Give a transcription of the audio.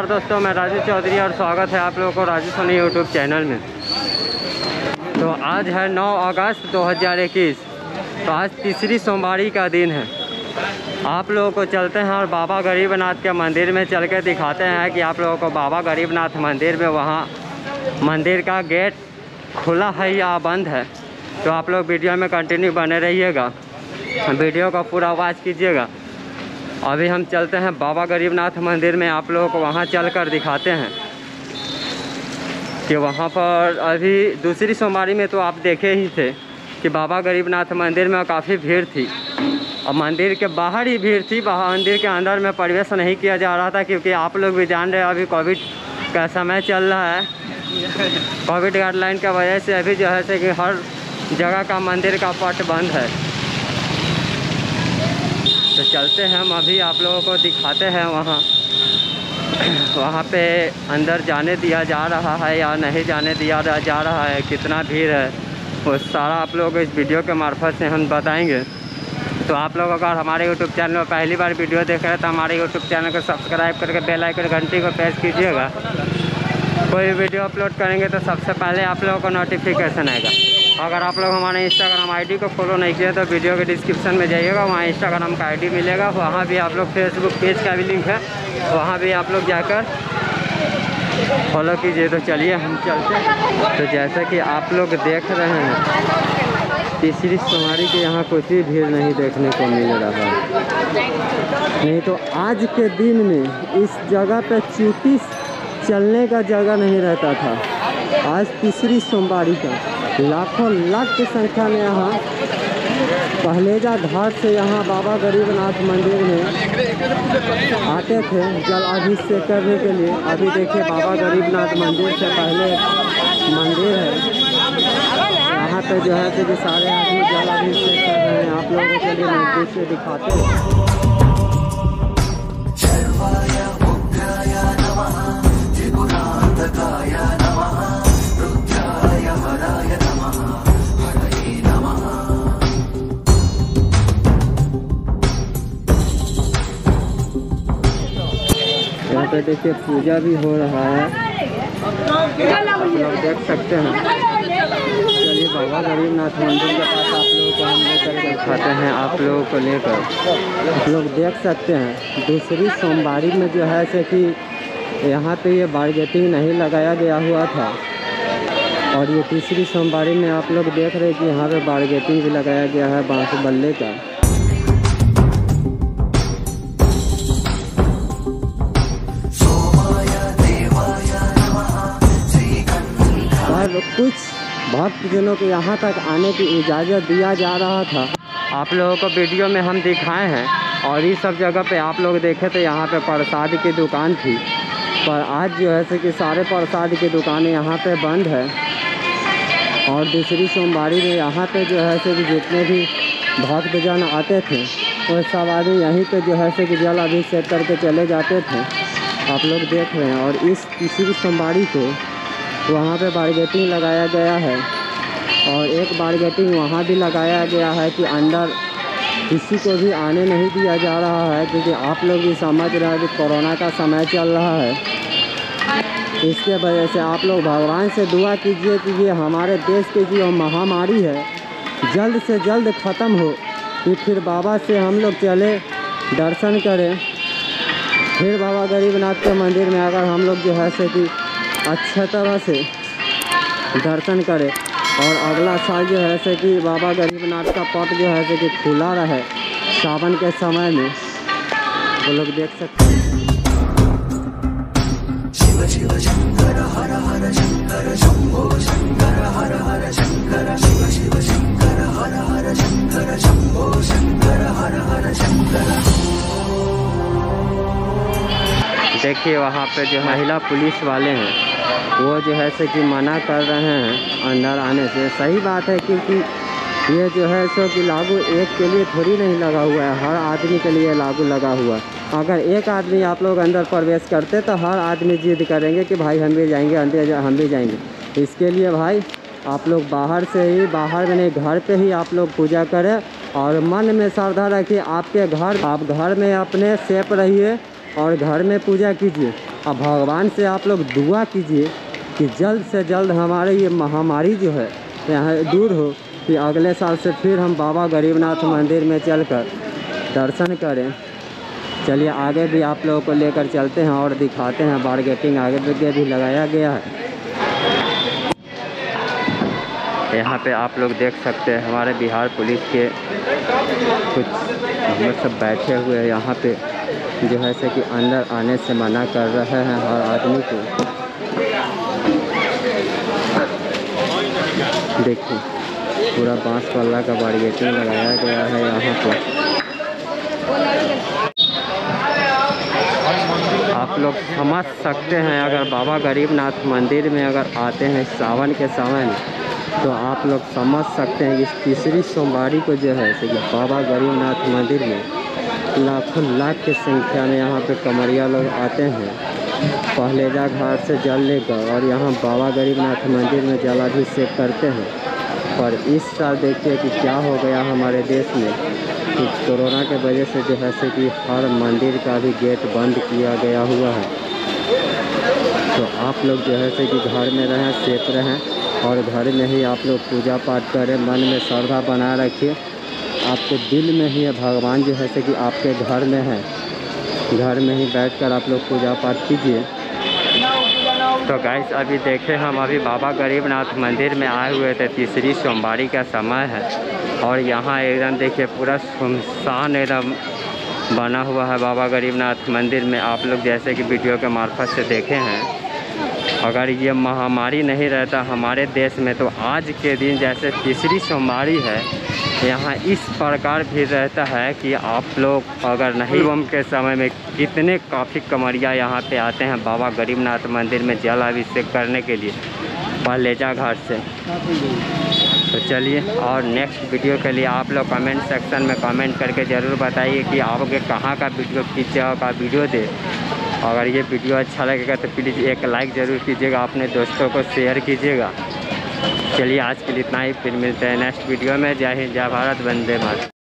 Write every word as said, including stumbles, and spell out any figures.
दोस्तों, मैं राजू चौधरी और स्वागत है आप लोगों को राजू सोनी यूट्यूब चैनल में। तो आज है नौ अगस्त दो हज़ार इक्कीस। तो आज तीसरी सोमवारी का दिन है। आप लोगों को चलते हैं और बाबा गरीबनाथ के मंदिर में चल के दिखाते हैं कि आप लोगों को बाबा गरीबनाथ मंदिर में वहाँ मंदिर का गेट खुला है या बंद है। तो आप लोग वीडियो में कंटिन्यू बने रहिएगा, वीडियो का पूरा वॉच कीजिएगा। अभी हम चलते हैं बाबा गरीबनाथ मंदिर में, आप लोगों को वहाँ चलकर दिखाते हैं कि वहाँ पर अभी दूसरी सोमवारी में तो आप देखे ही थे कि बाबा गरीबनाथ मंदिर में काफ़ी भीड़ थी और मंदिर के बाहर ही भीड़ थी। बाहर मंदिर के अंदर में प्रवेश नहीं किया जा रहा था, क्योंकि आप लोग भी जान रहे हैं अभी कोविड का समय चल रहा है। कोविड गाइडलाइन की वजह से अभी जो है से कि हर जगह का मंदिर का पट बंद है। तो चलते हैं हम, अभी आप लोगों को दिखाते हैं वहाँ वहाँ पे अंदर जाने दिया जा रहा है या नहीं जाने दिया जा रहा है, कितना भीड़ है, वो सारा आप लोगों को इस वीडियो के मार्फत से हम बताएंगे। तो आप लोग अगर हमारे यूट्यूब चैनल में पहली बार वीडियो देख रहे हैं तो हमारे यूट्यूब चैनल को सब्सक्राइब करके बेल आइकन घंटी को प्रेस कीजिएगा। कोई वीडियो अपलोड करेंगे तो सबसे पहले आप लोगों को नोटिफिकेशन आएगा। अगर आप लोग हमारे इंस्टाग्राम आईडी को फॉलो नहीं किए तो वीडियो के डिस्क्रिप्शन में जाइएगा, वहाँ इंस्टाग्राम का आईडी मिलेगा। वहाँ भी आप लोग फेसबुक पेज का भी लिंक है, वहाँ भी आप लोग जाकर फॉलो कीजिए। तो चलिए हम चलते हैं। तो जैसा कि आप लोग देख रहे हैं, तीसरी सोमवारी के यहाँ कुछ भी भीड़ नहीं देखने को मिल रहा है। नहीं तो आज के दिन में इस जगह पे चींटी चलने का जगह नहीं रहता था। आज तीसरी सोमवारी का लाखों लाख की संख्या में यहाँ पहलेजा घाट से यहाँ बाबा गरीबनाथ मंदिर में आते थे जल अभिषेक करने के लिए। अभी देखिए बाबा गरीबनाथ मंदिर से पहले मंदिर है, यहाँ पे जो है कि सारे आदमी जल अभिषेक कर रहे हैं। आप लोगों के लिए नजदीक से दिखाते हैं। यहाँ पे देखिए पूजा भी हो रहा है, आप लोग देख सकते हैं। चलिए बाबा गरीबनाथ मंदिर के पास आप लोगों को हम लेकर दिखाते हैं। आप लोगों को लेकर आप लोग देख सकते हैं दूसरी सोमवारी में जो है से कि यहाँ पे ये बारगेटिंग नहीं लगाया गया हुआ था, और ये तीसरी सोमवारी में आप लोग देख रहे हैं कि यहाँ पे बारगेटिंग भी लगाया गया है बांस बल्ले का। और कुछ भक्तजनों को यहाँ तक आने की इजाज़त दिया जा रहा था। आप लोगों को वीडियो में हम दिखाए हैं, और इस सब जगह पे आप लोग देखे तो यहाँ पे प्रसाद की दुकान थी, पर आज जो है कि सारे प्रसाद की दुकानें यहाँ पे बंद है। और दूसरी सोमवारी में यहाँ पे जो है कि जितने भी भक्तजन आते थे वो सब आदमी यहीं पे जो है कि जल अभिषेक करके चले जाते थे। आप लोग देख रहे हैं। और इस तीसरी सोमवारी को वहाँ पे बारगेटिंग लगाया गया है, और एक बारगेटिंग वहाँ भी लगाया गया है कि अंदर किसी को भी आने नहीं दिया जा रहा है, क्योंकि आप लोग भी समझ रहे हैं कि कोरोना का समय चल रहा है। इसके वजह से आप लोग भगवान से दुआ कीजिए कि ये हमारे देश की जो महामारी है जल्द से जल्द ख़त्म हो, कि फिर बाबा से हम लोग चले दर्शन करें, फिर बाबा गरीबनाथ के मंदिर में अगर हम लोग जो है से कि अच्छे तरह से दर्शन करें, और अगला साल जो है से कि बाबा गरीबनाथ का पट जो है से कि खुला रहे सावन के समय में। वो लोग देख सकते हैं। शिव शिव शंकर हर हर शंकर शंभो शंकर हर हर शंकर शिव शिव शंकर हर हर शंकर शंभो शंकर हर हर शंकर। देखिए वहाँ पे जो महिला पुलिस वाले हैं वो जो है से कि मना कर रहे हैं अंदर आने से। सही बात है, क्योंकि ये जो है सो कि लागू एक के लिए थोड़ी नहीं लगा हुआ है, हर आदमी के लिए लागू लगा हुआ है। अगर एक आदमी आप लोग अंदर प्रवेश करते तो हर आदमी जिद करेंगे कि भाई हम भी जाएंगे, अंदर हम भी जाएंगे। इसके लिए भाई आप लोग बाहर से ही, बाहर में नहीं घर पे ही आप लोग पूजा करें, और मन में श्रद्धा रखिए। आपके घर, आप घर में अपने सेफ रहिए और घर में पूजा कीजिए। अब भगवान से आप लोग दुआ कीजिए कि जल्द से जल्द हमारे ये महामारी जो है यहाँ दूर हो, कि अगले साल से फिर हम बाबा गरीबनाथ मंदिर में चलकर दर्शन करें। चलिए आगे भी आप लोगों को लेकर चलते हैं और दिखाते हैं। बारगेटिंग आगे भी लगाया गया है। यहाँ पे आप लोग देख सकते हैं हमारे बिहार पुलिस के कुछ हम लोग सब बैठे हुए हैं यहाँ पे, जो है से कि अंदर आने से मना कर रहे हैं हर आदमी को। देखिए पूरा बांस पल्ला का बारगेटिंग लगाया गया है यहाँ पे। आप लोग समझ सकते हैं, अगर बाबा गरीबनाथ मंदिर में अगर आते हैं सावन के समय में, तो आप लोग समझ सकते हैं कि इस तीसरी सोमवारी को जो है कि बाबा गरीबनाथ मंदिर में लाखों लाख की संख्या में यहाँ पे कमरिया लोग आते हैं पहलेजा घाट से जल लेकर, और यहाँ बाबा गरीबनाथ मंदिर में जलाभिषेक करते हैं। पर इस साल देखिए कि क्या हो गया हमारे देश में कि कोरोना के वजह से जो है से कि हर मंदिर का भी गेट बंद किया गया हुआ है। तो आप लोग जो है से कि घर में रहें, सेफ रहें, और घर में ही आप लोग पूजा पाठ करें। मन में श्रद्धा बना रखिए, आपके दिल में ही भगवान जो है से कि आपके घर में है। घर में ही बैठकर आप लोग पूजा पाठ कीजिए। तो गाइस अभी देखें हम अभी बाबा गरीबनाथ मंदिर में आए हुए थे, तीसरी सोमवारी का समय है, और यहाँ एकदम देखिए पूरा सुनसान एकदम बना हुआ है बाबा गरीबनाथ मंदिर में। आप लोग जैसे कि वीडियो के मार्फत से देखे हैं, अगर ये महामारी नहीं रहता हमारे देश में, तो आज के दिन जैसे तीसरी सोमवारी है, यहाँ इस प्रकार भी रहता है कि आप लोग अगर नहीं बम के समय में कितने काफ़ी कमरिया यहाँ पे आते हैं बाबा गरीबनाथ मंदिर में जल अभिषेक करने के लिए पहलेजा घाट से। तो चलिए, और नेक्स्ट वीडियो के लिए आप लोग कमेंट सेक्शन में कमेंट करके ज़रूर बताइए कि आपके कहाँ का वीडियो किस जगह का वीडियो दे। अगर ये वीडियो अच्छा लगेगा तो प्लीज़ एक लाइक ज़रूर कीजिएगा, अपने दोस्तों को शेयर कीजिएगा। चलिए आज के लिए इतना ही, फिर मिलते हैं नेक्स्ट वीडियो में। जय हिंद, जय भारत, वंदे मातरम।